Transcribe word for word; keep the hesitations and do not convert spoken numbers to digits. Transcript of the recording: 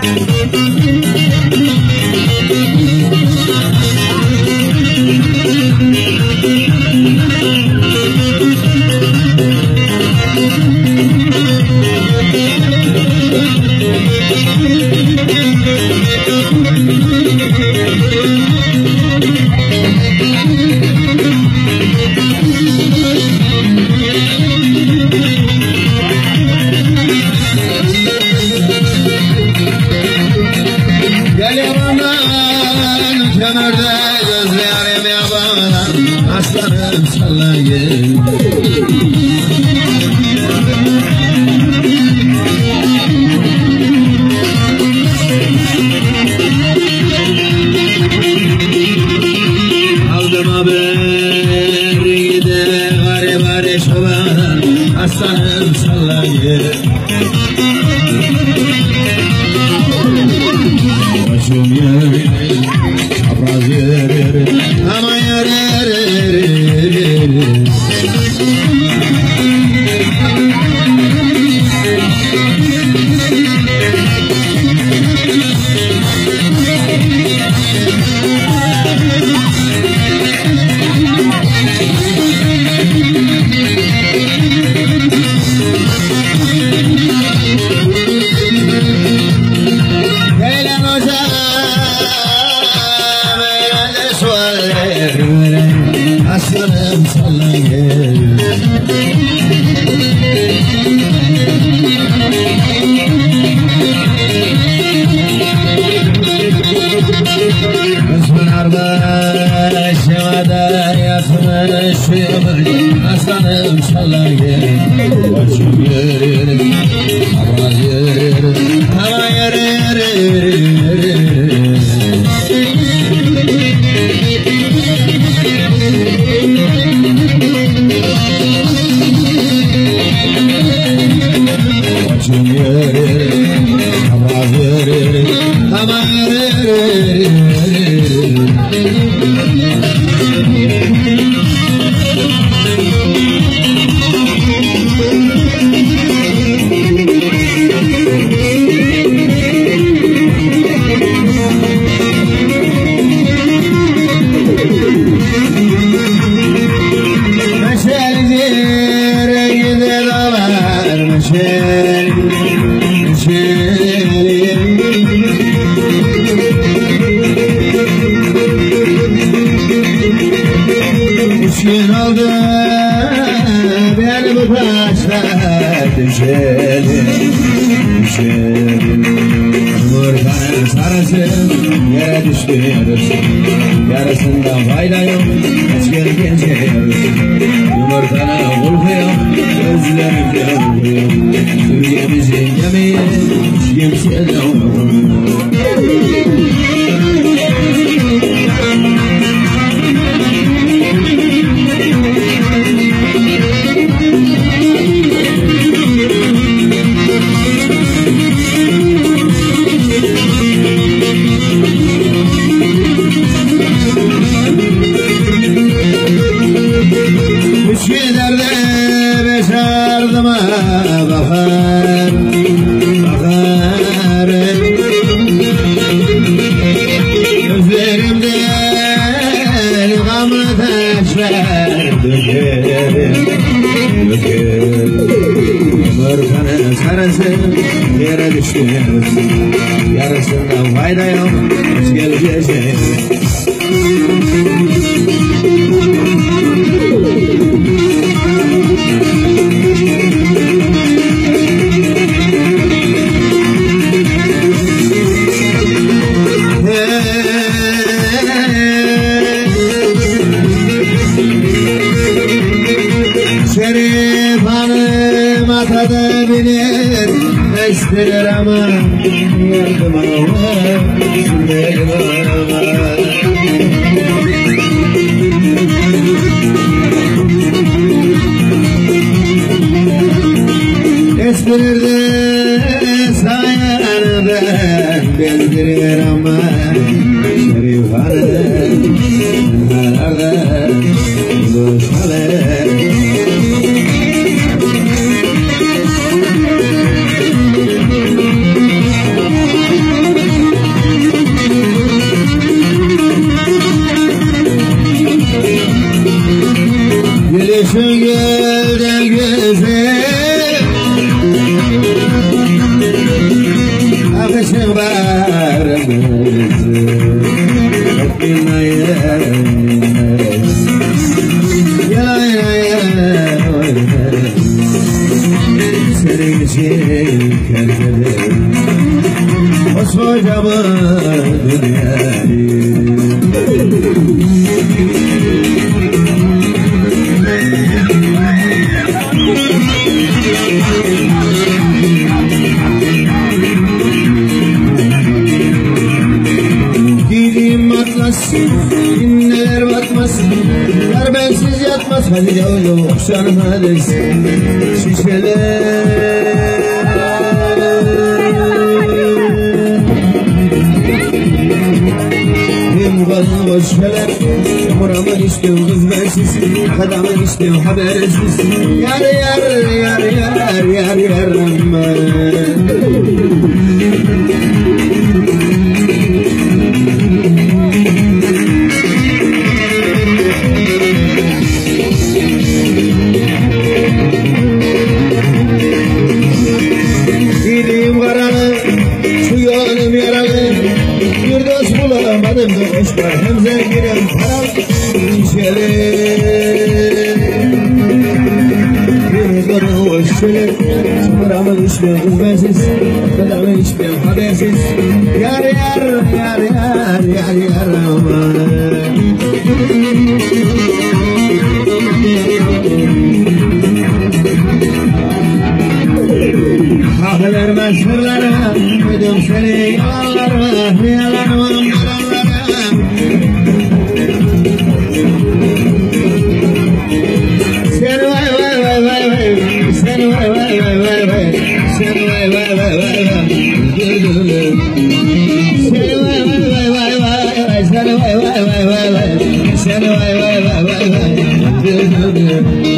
Aslanım sallayın. Aldım haberi de gare gare şoban. Aslanım sallayın. Başım yeri, çapraz yeri, ama yeri. Aslanım sallayın. Kızpınarda şemada yatmış ömür. Aslanım sallayın. Başım yürür, hava yürür, hava yürür. Başım yürür, hava yürür, hava yürür. Düşkün oldu beni bu taşlar düşelim, düşelim. Yumurtanın sarısı yere düştü yarısı, yarısından fayda yok, hiç geri geziyoruz. Yumurtanın kulpu yok, gözlerimde oluyor. Sürgemizin gemiyi hiç kimse de olmuyor. Üsküdar'da beş ardıma bakar, bakar. Gözlerimde gamlı taşlar dökerim, dökerim. Yumurtanın sarısı yere düştü yarısı, yarısından fayda yok, hiç geleceğiz. Şerif hanım atada binir, estirir ama yardım ama, yardım ama. Estirir de sayanıdan bezdirir ama, Şerif hanım dağlarda buluşalım. ateşin bağrımızı Minayemiz Yanayem oynarız Senin için kendidir Koskocaman dünyayı Giydiğim atlas, inneler batmaz Yar bensiz yatmaz, hadi yavrum okşanım hadi Şişeler Benim kanım boşveler Muramın içtim kız bensiz Kadamın içtim habersiz Yar yar yar yar yar yar aman Gideyim karalı, şu yolum yaralı Bir dost bulamadım dost var Hem zenginim paralı Şişeler Bir kanı hoş şöyle Çımaramın içmiyor kız bensiz Kadamın içmiyor habersiz Yar yar yar yar yar yar aman Hak vermez sırlara Duydum seni yalanlarıma Yalanıma yalanlara Sen vay vay vay vay vay Sen vay vay vay vay vay Sen vay vay vay vay vay Sen vay vay vay vay vay Sen vay vay vay vay vay Sen vay vay vay vay vay